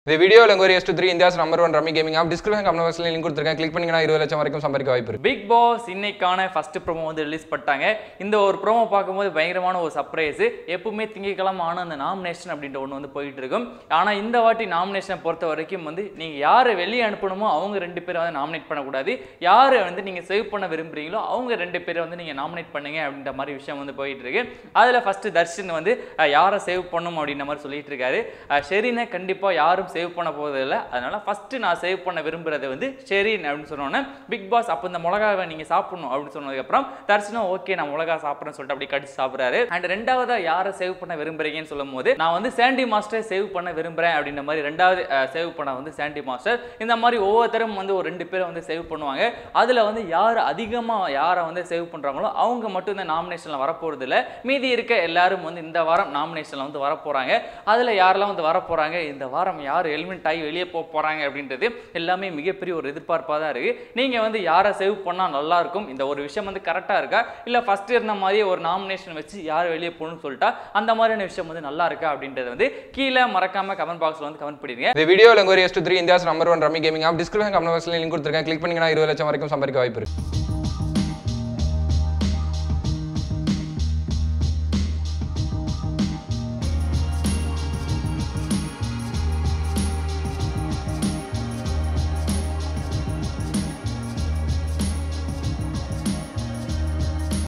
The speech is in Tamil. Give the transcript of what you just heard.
இந்த வீடியோல ஒரு S23 India's number 1 rummy gaming app description comment பாக்ஸ்ல லிங்க் கொடுத்திருக்கேன். கிளிக் பண்ணீங்கன்னா 20 லட்சம் வரைக்கும் சம்பாதிக்க வாய்ப்பு இருக்கு. பிக் பாஸ் இன்னைக்கான ஃபர்ஸ்ட் ப்ரோமோ வந்து ரிலீஸ் பண்ணிட்டாங்க. இந்த ஒரு ப்ரோமோ பார்க்கும்போது பயங்கரமான ஒரு சர்ப்ரைஸ். எப்பவுமே திங்கக்கிழமை ஆன அந்த நாமினேஷன் அப்படின்ற ஒன்று வந்து போயிட்டு இருக்கும். ஆனா இந்த வாட்டி நாமினேஷனை பொறுத்த வரைக்கும் வந்து நீங்க யாரை வெளியே அனுப்பணுமோ அவங்க 2 பேரை வந்து நாமினேட் பண்ணக்கூடாது. யாரை வந்து நீங்க சேவ் பண்ண விரும்புறீங்களோ அவங்க 2 பேரை வந்து நீங்க நாமினேட் பண்ணுங்க அப்படின்ற மாதிரி விஷயம் வந்து போயிட்டு இருக்கு. அதுல ஃபர்ஸ்ட் தர்ஷன் வந்து யாரை சேவ் பண்ணணும் அப்படின்ற மாதிரி சொல்லிட்டு இருக்காரு. ஷெரினை கண்டிப்பா யாரும் சேவ் பண்ண போவதில்லை. அதனால ஃபர்ஸ்ட் நான் சேவ் பண்ண விரும்புறது வந்து ஷெரின் அப்படின்னு சொன்னோன்னே பிக் பாஸ் அப்போ இந்த மிளகாவை நீங்க சாப்பிடணும் அப்படின்னு சொன்னதுக்கப்புறம் தர்ஷனும் ஓகே நான் மிளகா சாப்பிட்றேன்னு சொல்லிட்டு அப்படி கடிச்சு சாப்பிட்றாரு. அண்ட் ரெண்டாவதா யாரை சேவ் பண்ண விரும்புறீங்கன்னு சொல்லும் போது நான் வந்து சாண்டி மாஸ்டர் சேவ் பண்ண விரும்புறேன் அப்படின்ற மாதிரி ரெண்டாவது சேவ் பண்ண வந்து சாண்டி மாஸ்டர். இந்த மாதிரி ஒவ்வொருத்தரும் வந்து ஒரு 2 பேரை வந்து சேவ் பண்ணுவாங்க. அதுல வந்து யார் அதிகமாக யாரை வந்து சேவ் பண்றாங்களோ அவங்க மட்டும் இந்த நாமினேஷன்ல வரப்போறது இல்லை. மீதி இருக்க எல்லாரும் வந்து இந்த வாரம் நாமினேஷன்ல வந்து வரப்போறாங்க. அதுல யாரெல்லாம் வந்து வரப்போறாங்க, இந்த வாரம் யார் எலிமெண்ட் ஆகி வெளியே போறாங்க அப்படின்றது எல்லாமே மிகப்பெரிய ஒரு எதிர்பார்ப்பாக தான் இருக்கு. நீங்க வந்து யாரை சேவ் பண்ணா நல்லா இருக்கும், இந்த ஒரு விஷயம் வந்து கரெக்டா இருக்கா, இல்ல ஃபர்ஸ்ட் இருந்த மாதிரி ஒரு நாமினேஷன் வச்சு யார் வெளியே போகணும்னு சொல்லிட்டா அந்த மாதிரியான விஷயம் வந்து நல்லா இருக்கா அப்படின்றது வந்து கீழே மறக்காம கமெண்ட் பாக்ஸ்ல வந்து கமெண்ட் பண்ணிடுங்க. இந்த வீடியோல ஒரு S23 India's number 1 rummy gaming app description comment பாக்ஸ்ல லிங்க் கொடுத்திருக்கேன். கிளிக் பண்ணீங்கன்னா 20 லட்சம் வரைக்கும் சம்பாதிக்க வாய்ப்பு இருக்கு.